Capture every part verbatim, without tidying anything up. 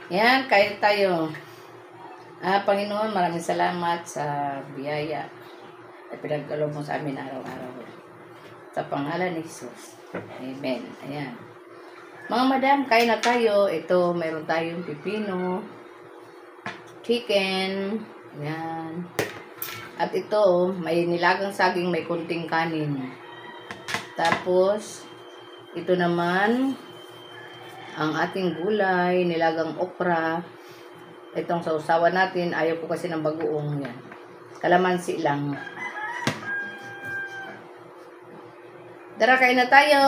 Yan, kain tayo. Ah, Panginoon, maraming salamat sa biyaya at pinagkaloob mo sa amin araw-araw. Sa pangalan ni Jesus. Amen. Ayan. Mga madam, kain na tayo. Ito, mayroon tayong pipino, chicken, ayan. At ito, may nilagang saging, may kunting kanin. Tapos, ito naman, ang ating gulay, nilagang okra. Itong sausawan natin, ayaw ko kasi ng bagoong yan. Kalamansi lang. Tara, kain na tayo.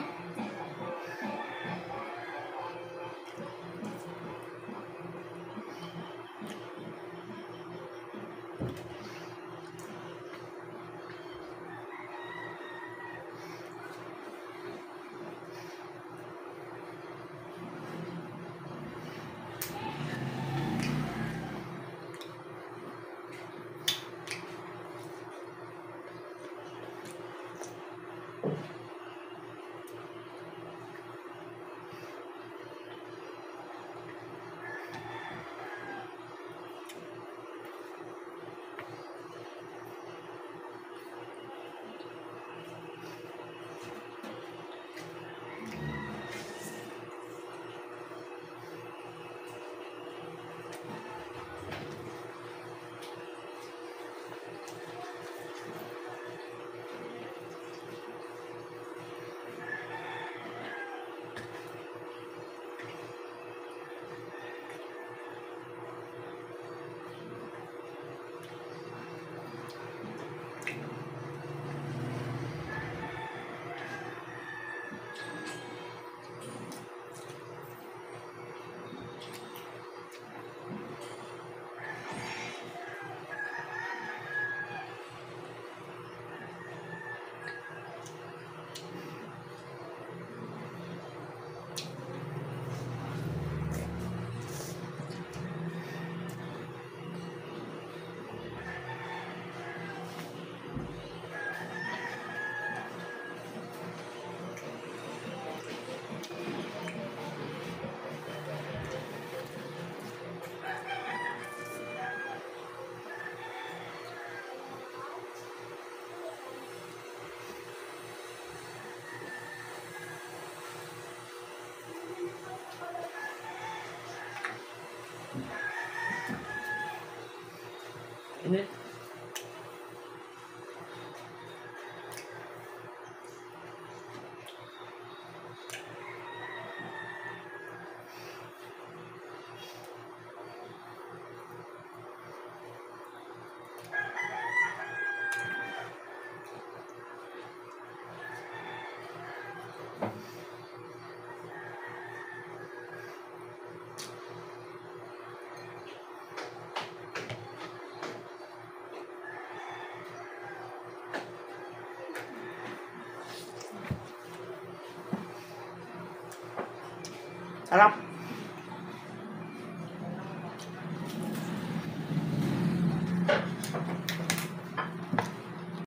Ini sarap.